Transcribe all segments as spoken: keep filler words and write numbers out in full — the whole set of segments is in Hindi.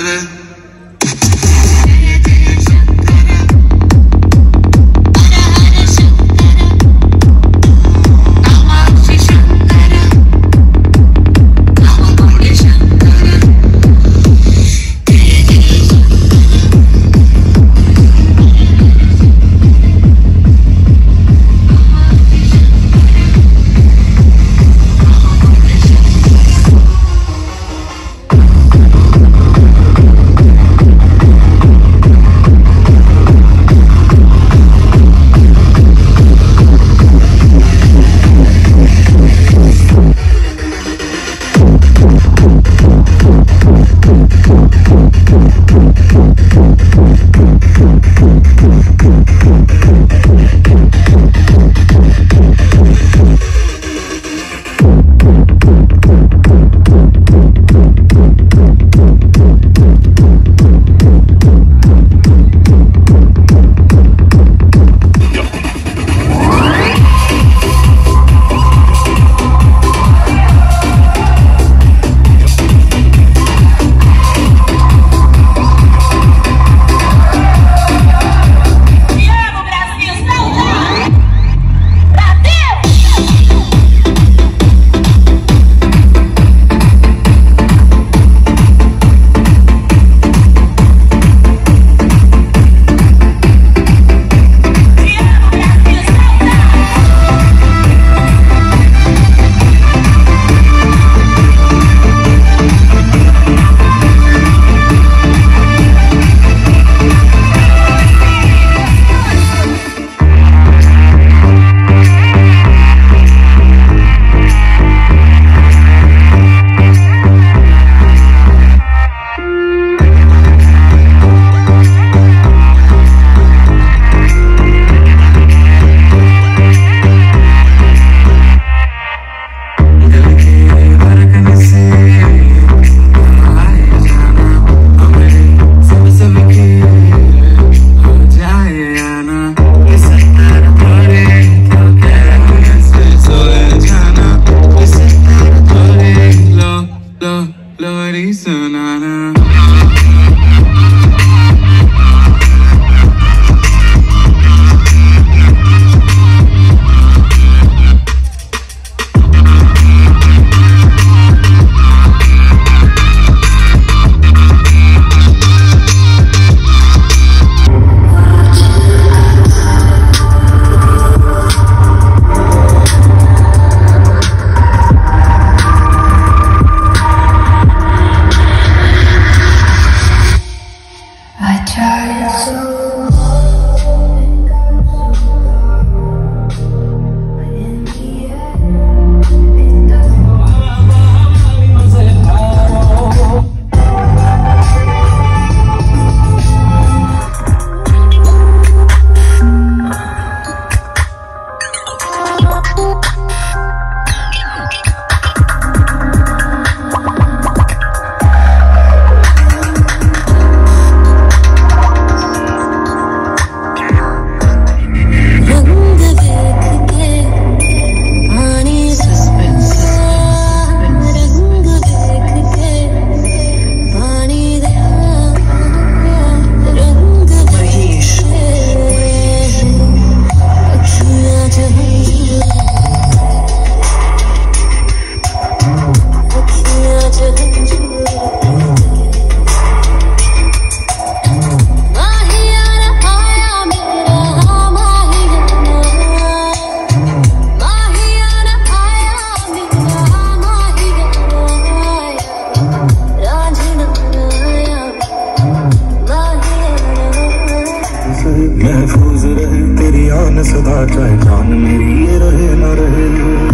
सदा चाहे जान मेरी ये रहे न रहे।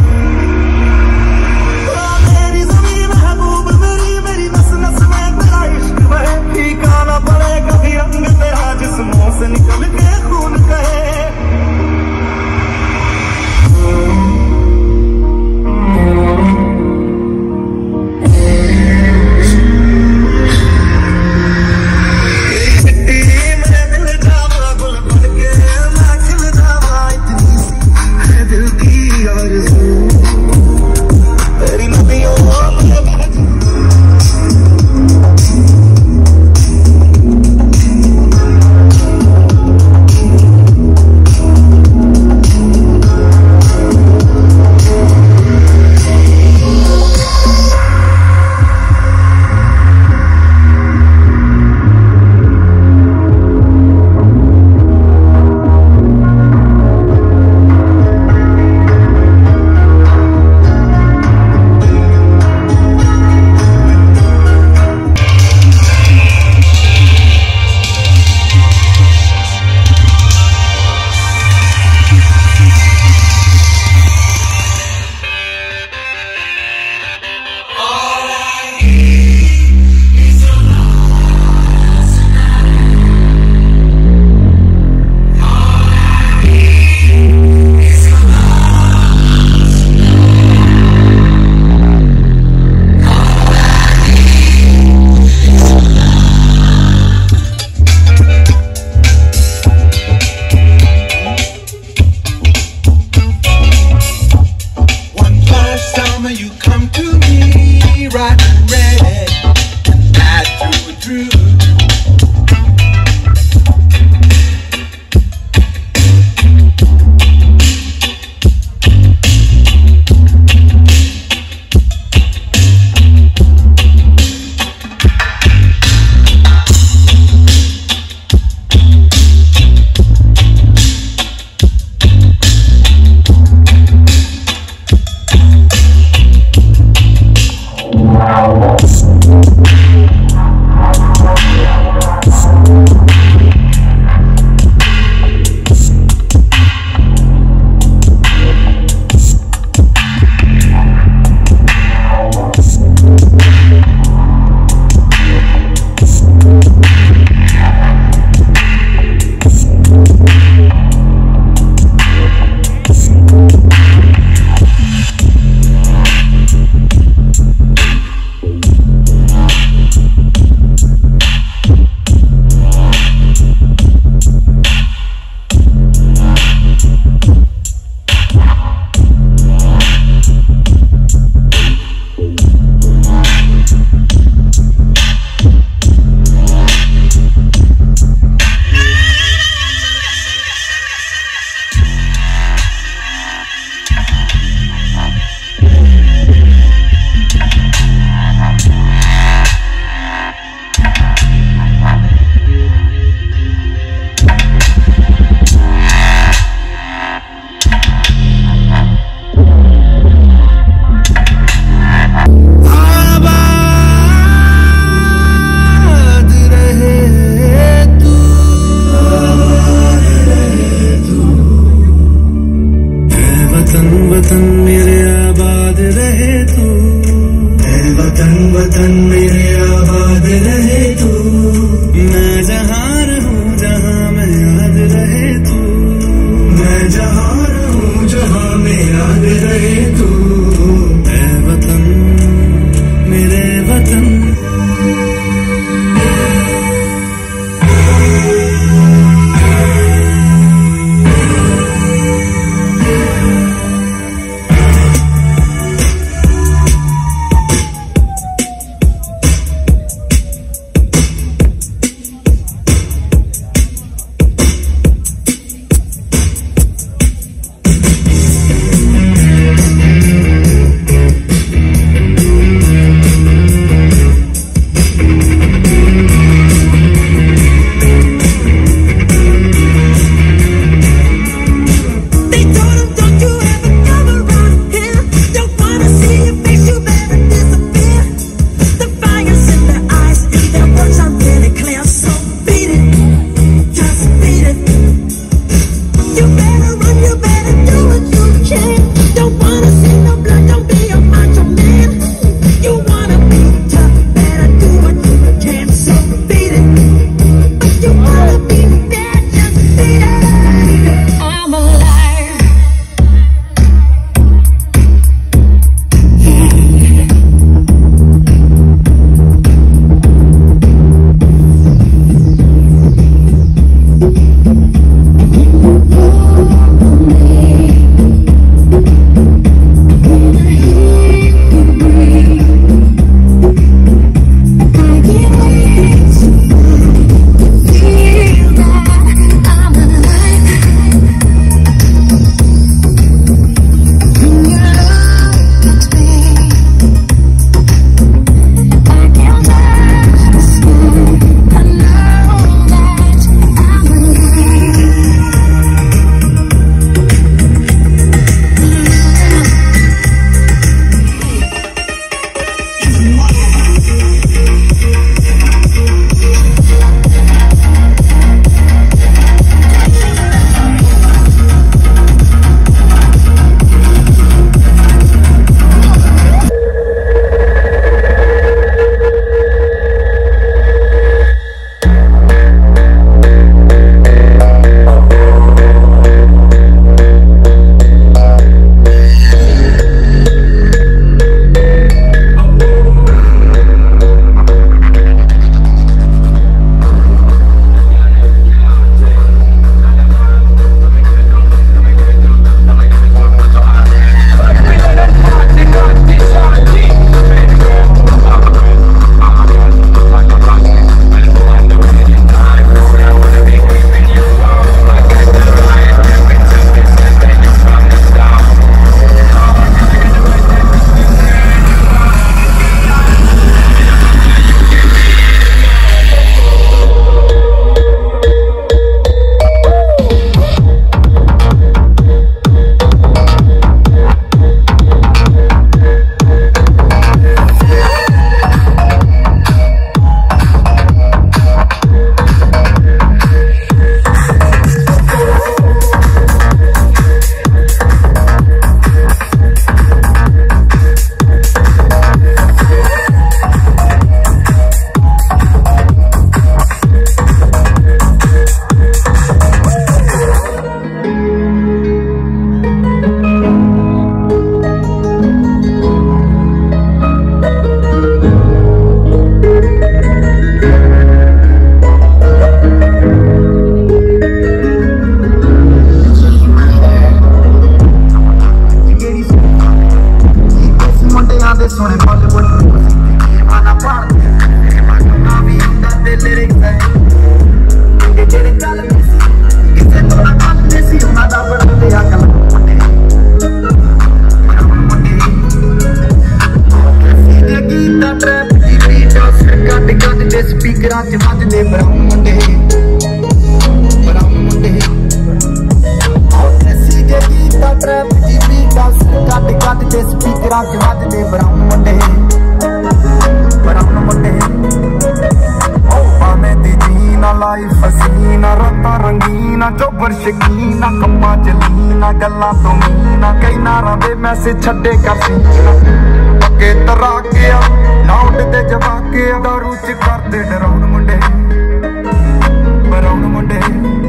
मेरी ज़मीन महबूब मेरी मेरी नस नस में तेरा इश्क है, फीका न पड़े कभी रंग तेरा जिस्मों से निकल के खून कहे। दिल की आरज़ू ਵੱਜਦੇ ਬਰਾਉਨ ਮੁੰਡੇ ਬਰਾਉਨ ਮੁੰਡੇ ਐਸੀ ਦੇ ਗੀਤਾਂ ਟਰੈਪ ਦੀ ਬੀਟਾਂ ਕੱਟ ਕੱਟ ਦੇ ਸਪੀਕਰਾਂ 'ਚ ਵੱਜਦੇ ਬਰਾਉਨ ਮੁੰਡੇ ਬਰਾਉਨ ਮੁੰਡੇ ਭਾਵੇਂ ਦੀ ਜੀਨਾ ਲਾਈਫ ਹਸੀਨਾ ਰਾਤਾਂ ਰੰਗੀਨਾ ਚੋਬਰ ਸ਼ਕੀਨਾ ਕੰਮਾਂ ਚ ਲੀਨਾ ਗੱਲਾਂ ਤੋਂ ਮੀਨਾ ਕਈ ਨਾਰਾਂ ਦੇ ਮੈਸੇਜ ਛੱਡੇ ਕਰ ਸੀਨਾ ਪੱਕੇ ਤਰਾ ਕੇ ਆ ਲਾਉਂਡ ਤੇ ਜਵਾਕੇ ਦਾਰੂ ਚ ਕਰਦੇ ਡਰਾਉਣ ਮੁੰਡੇ ਬਰਾਉਨ ਮੁੰਡੇ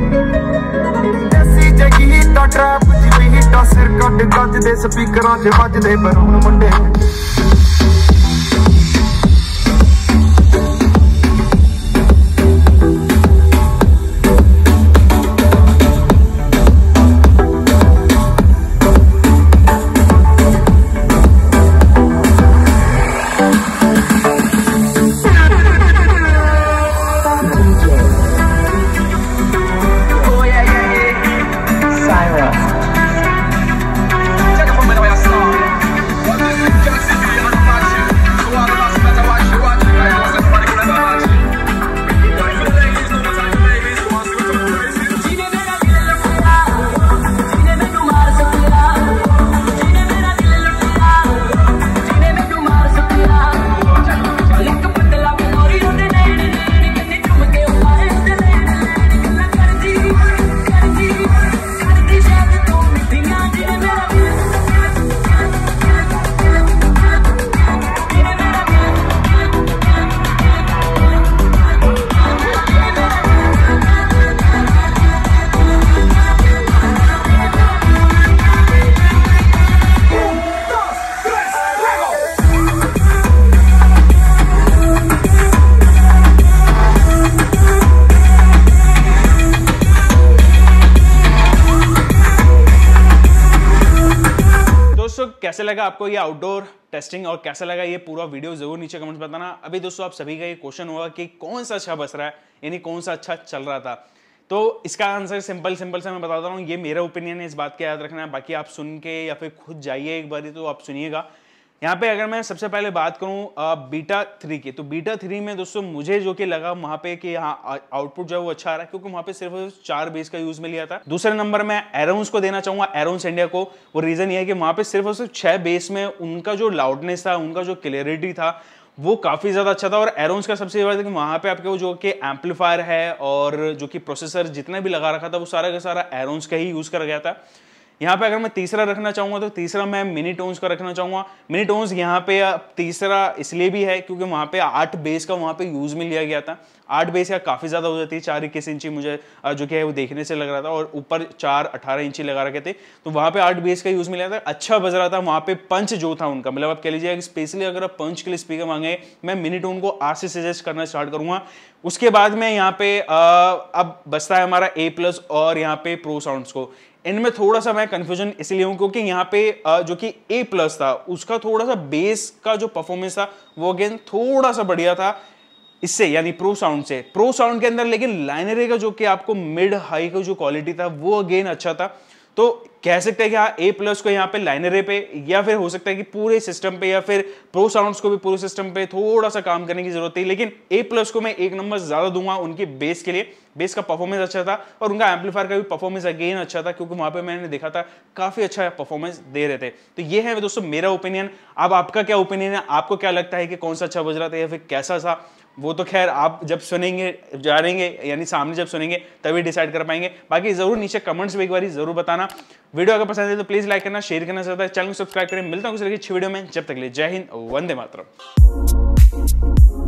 ਐਸੀ ਜਗੀ ਤਾਂ ਟਰੈਪ ਜੀ ਵੀ ਹੀਟਾ ਸਿਰ ਕੱਢ ਗੱਜ ਦੇ ਸਪੀਕਰਾਂ 'ਚ ਵੱਜਦੇ ਬਰਾਉਨ ਮੁੰਡੇ कैसे लगा आपको ये आउटडोर टेस्टिंग और कैसा लगा ये पूरा वीडियो जरूर नीचे कमेंट्स बताना। अभी दोस्तों आप सभी का ये क्वेश्चन होगा कि कौन सा अच्छा बस रहा है, यानी कौन सा अच्छा चल रहा था। तो इसका आंसर सिंपल सिंपल से मैं बताता हूँ, ये मेरा ओपिनियन है, इस बात का याद रखना है। बाकी आप सुन के या फिर खुद जाइए एक बार तो आप सुनिएगा। यहाँ पे अगर मैं सबसे पहले बात करूँ बीटा थ्री की, तो बीटा थ्री में दोस्तों मुझे जो कि लगा वहाँ पे कि यहाँ आउटपुट जो है वो अच्छा आ रहा है, क्योंकि वहाँ पे सिर्फ चार बेस का यूज में लिया था। दूसरे नंबर में एरोन्स को देना चाहूंगा, एरोन्स इंडिया को। वो रीजन ये है कि वहाँ पे सिर्फ और सिर्फ छह बेस में उनका जो लाउडनेस था, उनका जो क्लियरिटी था वो काफी ज्यादा अच्छा था। और एरोन्स का सबसे बड़ा कि वहाँ पे आपके जो कि एम्पलीफायर है और जो कि प्रोसेसर जितना भी लगा रखा था वो सारा का सारा एरोन्स का ही यूज कर गया था। यहाँ पे अगर मैं तीसरा रखना चाहूंगा तो तीसरा मैं मिनी टोन्स का रखना चाहूंगा। मिनी टोन्स यहाँ पे तीसरा इसलिए भी है क्योंकि वहाँ पे आठ बेस का वहाँ पे यूज में लिया गया था। आठ बेस का काफी ज्यादा हो जाती है, चार इक्कीस इंची मुझे जो कि है वो देखने से लग रहा था, और ऊपर चार अठारह इंची लगा रखे थे, तो वहाँ पे आठ बेस का यूज मिला था, अच्छा बज रहा था। वहाँ पे पंच जो था उनका, मतलब आप कह लीजिए स्पेशली अगर आप पंच के लिए स्पीकर मांगे, मैं मिनी टोन को आज से सजेस्ट करना स्टार्ट करूंगा। उसके बाद में यहाँ पे आ, अब बचता है हमारा ए प्लस और यहाँ पे प्रो साउंड्स को। इनमें थोड़ा सा मैं कंफ्यूजन इसलिए हूं क्योंकि यहाँ पे जो कि ए प्लस था उसका थोड़ा सा बेस का जो परफॉर्मेंस था वो अगेन थोड़ा सा बढ़िया था इससे, यानी प्रो साउंड से। प्रो साउंड के अंदर लेकिन लाइनरे का जो कि आपको मिड हाई का जो क्वालिटी था वो अगेन अच्छा था। तो कह सकते हैं कि हाँ ए प्लस को यहाँ पे लाइनरे पे, या फिर हो सकता है कि पूरे सिस्टम पे, या फिर प्रो साउंड्स को भी पूरे सिस्टम पे थोड़ा सा काम करने की जरूरत थी। लेकिन ए प्लस को मैं एक नंबर ज्यादा दूंगा उनकी बेस के लिए। बेस का परफॉर्मेंस अच्छा था और उनका एम्पलीफायर का भी परफॉर्मेंस अगेन अच्छा था, क्योंकि वहां पे मैंने देखा था काफी अच्छा परफॉर्मेंस दे रहे थे। तो ये है दोस्तों मेरा ओपिनियन। अब आपका क्या ओपिनियन है, आपको क्या लगता है कि कौन सा अच्छा बज रहा था या फिर कैसा था, वो तो खैर आप जब सुनेंगे जानेंगे, यानी सामने जब सुनेंगे तभी डिसाइड कर पाएंगे। बाकी जरूर नीचे कमेंट्स में एक बार जरूर बताना। वीडियो अगर पसंद है तो प्लीज लाइक करना, शेयर करना, चाहता है चैनल को सब्सक्राइब करें। मिलता हूं किसी अच्छी वीडियो में, जब तक के लिए जय हिंद, वंदे मातरम।